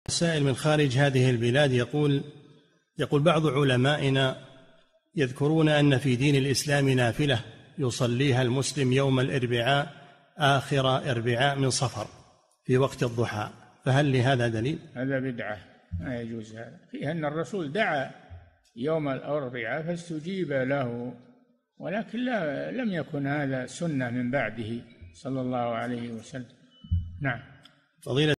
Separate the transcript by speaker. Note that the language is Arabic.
Speaker 1: سائل من خارج هذه البلاد يقول بعض علمائنا يذكرون أن في دين الإسلام نافلة يصليها المسلم يوم الأربعاء آخر أربعاء من صفر في وقت الضحى، فهل لهذا دليل؟
Speaker 2: هذا بدعة، ما يجوز هذا، فيه أن الرسول دعا يوم الأربعاء فاستجيب له، ولكن لم يكن هذا سنة من بعده صلى الله عليه وسلم. نعم.
Speaker 1: فضيلة